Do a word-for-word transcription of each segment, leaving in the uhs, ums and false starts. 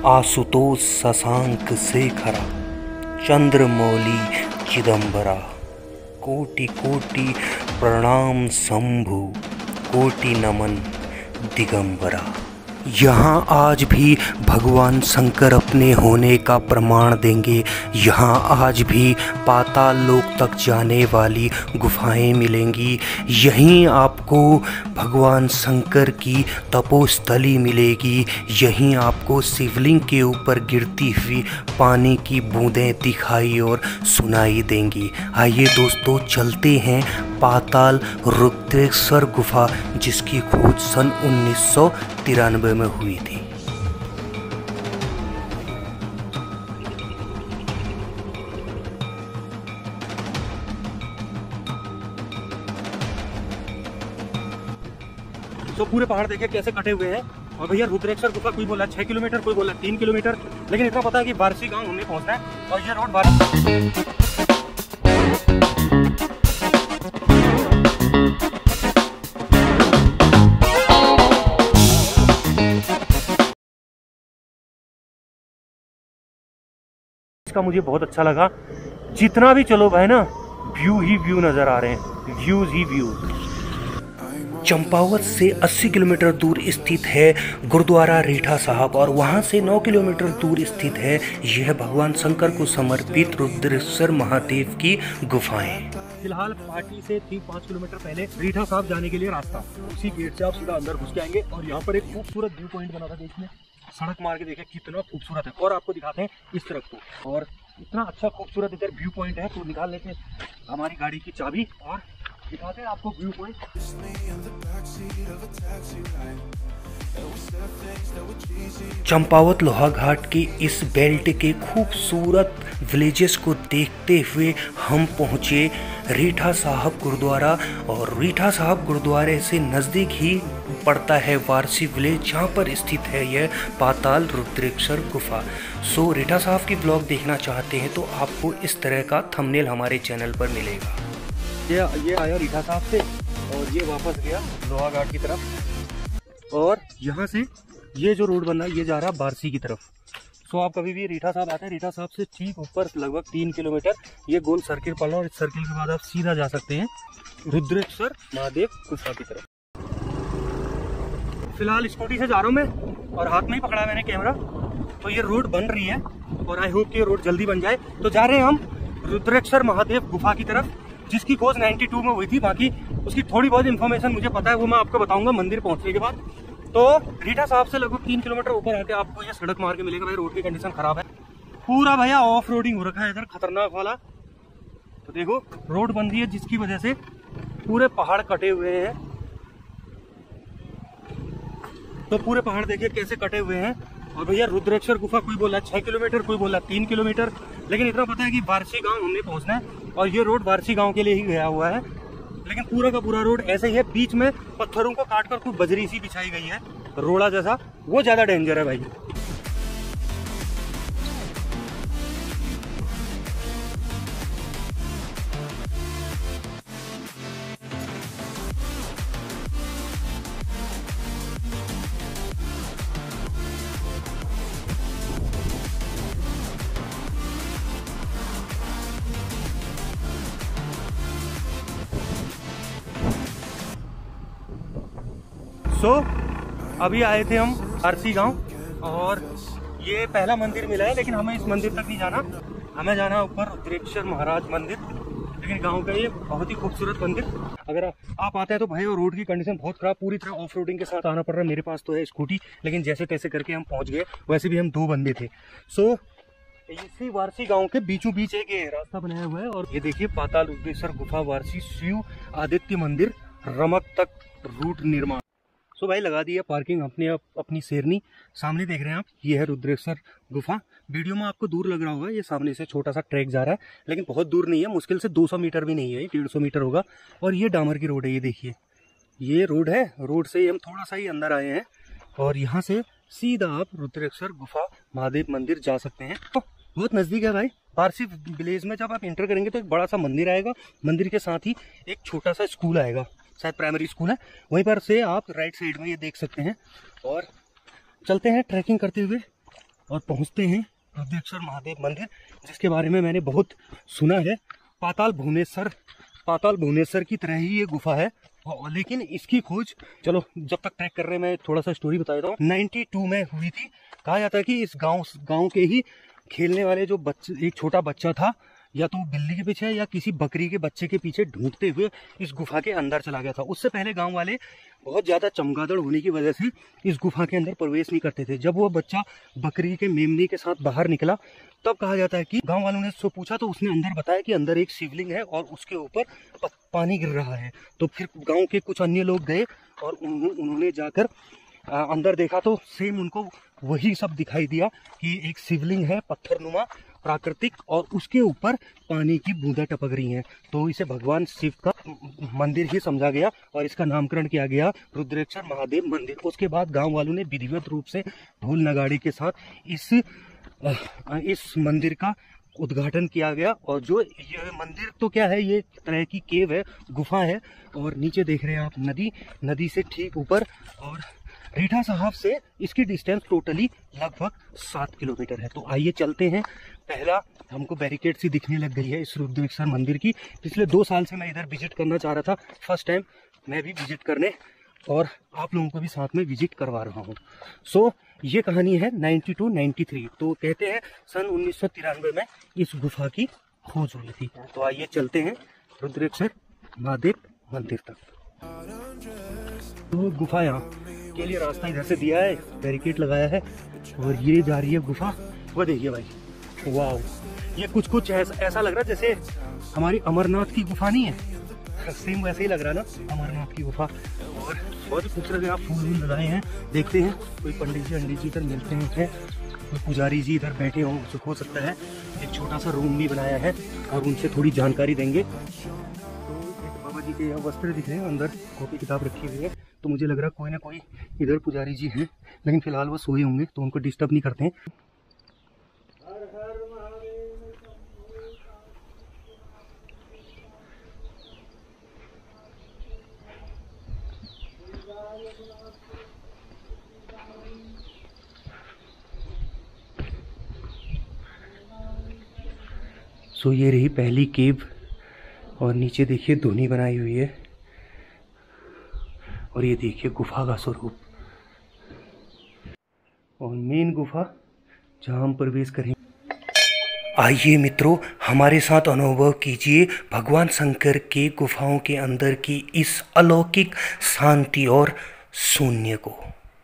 आशुतोष शशांक शेखरा चंद्रमौली चिदंबरा। कोटि कोटि प्रणाम शंभु, कोटि नमन दिगंबरा। यहाँ आज भी भगवान शंकर अपने होने का प्रमाण देंगे। यहाँ आज भी पाताल लोक तक जाने वाली गुफाएं मिलेंगी। यहीं आपको भगवान शंकर की तपोस्थली मिलेगी। यहीं आपको शिवलिंग के ऊपर गिरती हुई पानी की बूंदें दिखाई और सुनाई देंगी। आइए दोस्तों, चलते हैं पाताल रुद्रेश्वर गुफा, जिसकी खोज सन उन्नीस सौ तिरानवे में हुई थी। तो पूरे पहाड़ देखिए कैसे कटे हुए हैं। और भैया रुद्रेश्वर गुफा कोई बोला छह किलोमीटर, कोई बोला तीन किलोमीटर, लेकिन इतना पता है कि वारसी गांव हमें पहुंचना है। और ये रोड वारसी का मुझे बहुत अच्छा लगा। जितना भी चलो भाई ना, व्यू ही व्यू नजर आ रहे हैं, व्यूज ही व्यूज। चंपावत से अस्सी किलोमीटर दूर स्थित है गुरुद्वारा रीठा साहब, और वहां से नौ किलोमीटर दूर स्थित है यह भगवान शंकर को समर्पित रुद्रेश्वर महादेव की गुफाएं। फिलहाल पार्टी से ठीक पाँच किलोमीटर पहले रीठा साहब जाने के लिए रास्ता, उसी गेट से आप सीधा अंदर घुस के आएंगे। और यहाँ पर एक खूबसूरत व्यू पॉइंट बना था, देखिए सड़क मार के देखिए कितना खूबसूरत है। और आपको दिखाते हैं इस तरफ को, और इतना अच्छा खूबसूरत इधर व्यू पॉइंट है। तो निकाल लेते हैं हमारी गाड़ी की चाबी और दिखाते हैं आपको व्यू पॉइंट। चंपावत लोहा घाट के इस बेल्ट के खूबसूरत विलेजेस को देखते हुए हम पहुंचे रीठा साहब गुरुद्वारा। और रीठा साहब गुरुद्वारे से नज़दीक ही पड़ता है वारसी विलेज, जहां पर स्थित है यह पाताल रुद्रेश्वर गुफा। सो रीठा साहब की ब्लॉग देखना चाहते हैं तो आपको इस तरह का थंबनेल हमारे चैनल पर मिलेगा। ये ये आया रीठा साहब से और ये वापस गया लोहा घाट की तरफ, और यहाँ से ये जो रोड बन रहा है ये जा रहा है बारसी की तरफ। सो आप कभी भी रीठा साहब आते हैं, रीठा साहब से ठीक ऊपर लगभग तीन किलोमीटर ये गोल सर्किल पड़ना, और इस सर्किल के बाद आप सीधा जा सकते हैं रुद्रेश्वर महादेव गुफा की तरफ। फिलहाल स्कूटी से जा रहा हूँ मैं, और हाथ में ही पकड़ा मैंने कैमरा। तो ये रोड बन रही है और आई होप कि ये रोड जल्दी बन जाए। तो जा रहे हैं हम रुद्रेश्वर महादेव गुफा की तरफ, जिसकी खोज बानवे में हुई थी। बाकी उसकी थोड़ी बहुत इन्फॉर्मेशन मुझे पता है, वो मैं आपको बताऊंगा मंदिर पहुंचने के बाद। तो रीठा साहब से लगभग तीन किलोमीटर ऊपर आके आपको ये सड़क मार के मिलेगा। भाई रोड की कंडीशन खराब है, पूरा भैया ऑफ रोडिंग हो रखा है इधर, खतरनाक वाला। तो देखो रोड बन रही है, जिसकी वजह से पूरे पहाड़ कटे हुए हैं। तो पूरे पहाड़ देखिए कैसे कटे हुए हैं। और भैया रुद्रेश्वर गुफा कोई बोला छह किलोमीटर, कोई बोला तीन किलोमीटर, लेकिन इतना पता है कि वारसी गांव हमने पहुंचना है। और ये रोड वारसी गांव के लिए ही गया हुआ है, लेकिन पूरा का पूरा रोड ऐसे ही है। बीच में पत्थरों को काटकर कुछ बजरी सी बिछाई गई है, रोड़ा जैसा, वो ज्यादा डेंजर है भाई। तो अभी आए थे हम आरसी गांव, और ये पहला मंदिर मिला है, लेकिन हमें इस मंदिर तक नहीं जाना, हमें जाना ऊपर रुद्रेश्वर महाराज मंदिर। लेकिन गांव का ये बहुत ही खूबसूरत मंदिर। अगर आप आते हैं तो भाई, और रोड की कंडीशन बहुत खराब, पूरी तरह ऑफ रोडिंग के साथ आना पड़ रहा है। मेरे पास तो है स्कूटी, लेकिन जैसे तैसे करके हम पहुंच गए। वैसे भी हम दो बंदे थे। सो इसी वारसी गांव के बीचों बीच एक रास्ता बनाया हुआ है, और ये देखिए पाताल रुद्रेश्वर गुफा वारसी शिव आदित्य मंदिर रमक तक रूट निर्माण। सो भाई लगा दी है पार्किंग अपने अप, अपनी शेरनी। सामने देख रहे हैं आप, ये है रुद्रेश्वर गुफा। वीडियो में आपको दूर लग रहा होगा, ये सामने से छोटा सा ट्रैक जा रहा है, लेकिन बहुत दूर नहीं है, मुश्किल से दो सौ मीटर भी नहीं है, डेढ़ सौ मीटर होगा। और ये डामर की रोड है, ये देखिए ये रोड है। रोड से हम थोड़ा सा ही अंदर आए हैं, और यहाँ से सीधा आप रुद्रेश्वर गुफा महादेव मंदिर जा सकते हैं। तो बहुत नज़दीक है भाई। पारसी विलेज में जब आप एंटर करेंगे तो एक बड़ा सा मंदिर आएगा, मंदिर के साथ ही एक छोटा सा स्कूल आएगा, शायद प्राइमरी स्कूल है। वहीं पर से आप राइट साइड में ये देख सकते हैं। और चलते हैं ट्रैकिंग करते हुए और पहुंचते हैं रुद्रेश्वर महादेव मंदिर, जिसके बारे में मैंने बहुत सुना है। पाताल भुवनेश्वर पाताल भुवनेश्वर की तरह ही ये गुफा है, लेकिन इसकी खोज, चलो जब तक ट्रैक कर रहे हैं मैं थोड़ा सा स्टोरी बता देता हूँ। नाइन्टी टू में हुई थी। कहा जाता है कि इस गांव गांव के ही खेलने वाले जो बच्चे, एक छोटा बच्चा था, या तो बिल्ली के पीछे या किसी बकरी के बच्चे के पीछे ढूंढते हुए इस गुफा के अंदर चला गया था। उससे पहले गांव वाले बहुत ज़्यादा चमगादड़ होने की वजह से इस गुफा के अंदर प्रवेश नहीं करते थे। जब वो बच्चा बकरी के मेमने के साथ बाहर निकला, तब कहा जाता है कि गांव वालों ने उससे पूछा तो उसने अंदर बताया कि अंदर एक शिवलिंग है और उसके ऊपर पानी गिर रहा है। तो फिर गाँव के कुछ अन्य लोग गए और उन्होंने जाकर अंदर देखा तो सेम उनको वही सब दिखाई दिया कि एक शिवलिंग है पत्थरनुमा प्राकृतिक, और उसके ऊपर पानी की बूंदें टपक रही हैं। तो इसे भगवान शिव का मंदिर ही समझा गया और इसका नामकरण किया गया रुद्रेश्वर महादेव मंदिर। उसके बाद गांव वालों ने विधिवत रूप से ढोल नगाड़े के साथ इस इस मंदिर का उद्घाटन किया गया। और जो ये मंदिर तो क्या है, ये तरह की केव है, गुफा है, और नीचे देख रहे हैं आप नदी, नदी से ठीक ऊपर, और रीठा साहब से इसकी डिस्टेंस टोटली लगभग सात किलोमीटर है। तो आइए चलते हैं। पहला हमको बैरिकेड सी दिखने लग गई है इस रुद्रेश्वर मंदिर की। पिछले दो साल से मैं इधर विजिट करना चाह रहा था, फर्स्ट टाइम मैं भी विजिट करने और आप लोगों को भी साथ में विजिट करवा रहा हूँ। सो ये कहानी है नाइन्टी टू नाइन्टी थ्री। तो कहते हैं सन उन्नीस सौ तिरानवे में इस गुफा की खोज हुई थी। तो आइए चलते हैं रुद्रेश्वर महादेव मंदिर तक। तो गुफा यहाँ के लिए रास्ता इधर से दिया है, बैरिकेड लगाया है, और ये जा रही है गुफा। वो देखिए भाई, वाह, ये कुछ कुछ ऐसा, ऐसा लग रहा है जैसे हमारी अमरनाथ की गुफा नहीं है, सेम वैसे ही लग रहा है ना अमरनाथ की गुफा। और बहुत ही खूबसूरत यहाँ फूल वूल लगाए हैं। देखते हैं कोई पंडित जी अंडित जी इधर मिलते हैं, कोई पुजारी जी इधर बैठे हों, हो सकता है। एक छोटा सा रूम भी बनाया है और उनसे थोड़ी जानकारी देंगे। तो एक बाबा जी के यहाँ वस्त्र दिख रहे हैं, अंदर कॉपी किताब रखी हुई है। तो मुझे लग रहा है कोई ना कोई इधर पुजारी जी हैं, लेकिन फिलहाल वो सोए होंगे तो उनको डिस्टर्ब नहीं करते हैं। सो ये रही पहली केव, और नीचे देखिए धुनी बनाई हुई है, और ये देखिए गुफा का स्वरूप, और मेन गुफा जहाँ हम प्रवेश करेंगे। आइए मित्रों, हमारे साथ अनुभव कीजिए भगवान शंकर के गुफाओं के अंदर की इस अलौकिक शांति और शून्य को।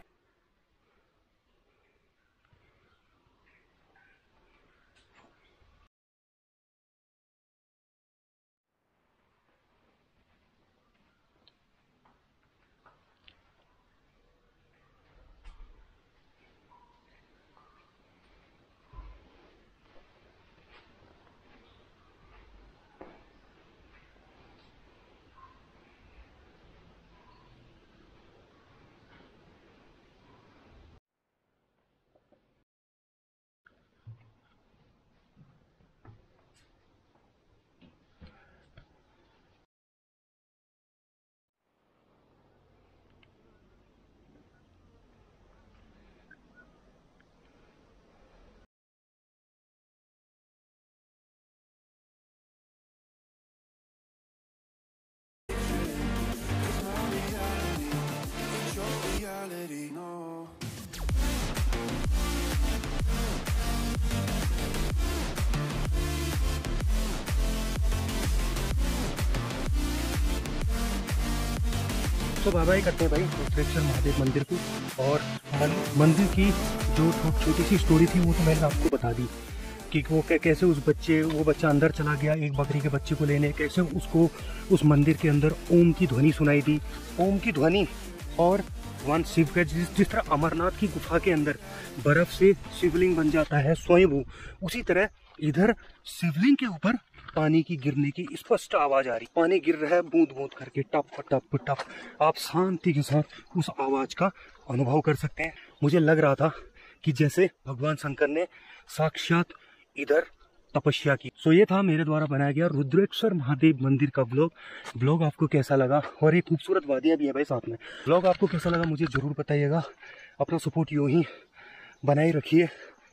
तो बाबा ही करते हैं भाई रुद्रेश्वर महादेव मंदिर को। और मंदिर की जो छोटी सी स्टोरी थी वो तो मैंने आपको बता दी कि वो कैसे उस बच्चे वो बच्चा अंदर चला गया एक बकरी के बच्चे को लेने, कैसे उसको उस मंदिर के अंदर ओम की ध्वनि सुनाई दी, ओम की ध्वनि। और भगवान शिव का जिस जिस तरह अमरनाथ की गुफा के अंदर बर्फ से शिवलिंग बन जाता है स्वयंभू, उसी तरह इधर शिवलिंग के ऊपर पानी की गिरने की स्पष्ट आवाज आ रही। पानी गिर रहा है बूंद बूंद करके, टप टप टप। आप शांति के साथ उस आवाज का अनुभव कर सकते हैं। मुझे लग रहा था कि जैसे भगवान शंकर ने साक्षात इधर तपस्या की। सो ये था मेरे द्वारा बनाया गया रुद्रेश्वर महादेव मंदिर का ब्लॉग। ब्लॉग आपको कैसा लगा, और एक खूबसूरत वादियाँ भी है भाई साथ में। ब्लॉग आपको कैसा लगा मुझे जरूर बताइएगा। अपना सपोर्ट यूँ ही बनाए रखिए,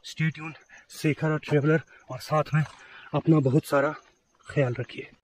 स्टे ट्यून्ड शेखर और ट्रेवलर, और साथ में अपना बहुत सारा ख्याल रखिए।